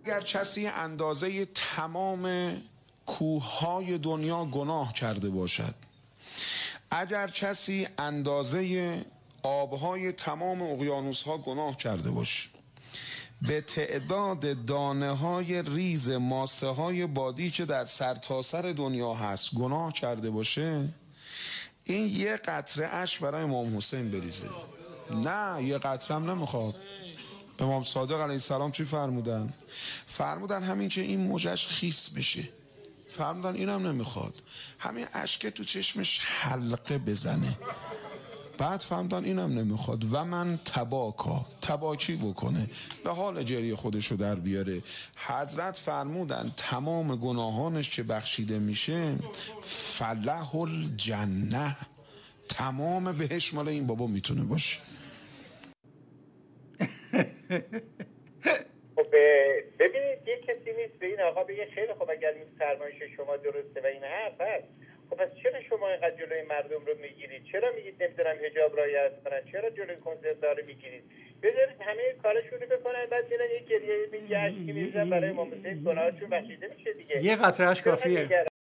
اگر کسی اندازه تمام کوههای دنیا گناه کرده باشد، اگر کسی اندازه آبهای تمام اقیانوسها گناه کرده باشه، به تعداد دانه های ریز ماسه های بادی که در سرتاسر دنیا هست گناه کرده باشه، این یه قطره اش برای امام حسین بریزه. نه یه قطره هم نمیخواد. امام صادق علیه السلام چی فرمودن؟ فرمودن همین که این موجش خیس بشه، فرمودن اینم نمیخواد، همین اشک تو چشمش حلقه بزنه. بعد فرمودن اینم نمیخواد و من تباکی بکنه، به حال جری خودشو در بیاره. حضرت فرمودن تمام گناهانش که بخشیده میشه فله الجنه، تمام بهش مال این بابا میتونه باشه. خب ببینید یه کسی نیست به این آقا بگه خیلی خب اگر این فرمایش شما درسته و این حرف هست، خب پس چرا شما اینقدر جلوی مردم رو میگیرید؟ چرا میگید نمیدونم حجاب رعایت کنن؟ چرا جلوی کنسرت‌ها رو میگیرید؟ بذارید همه کارشون رو بکنن، بعد میرن یه گریه یه اشکی میریزن برای امام حسین، گناهاشون بخشیده میشه دیگه. یه قطره اش کافیه.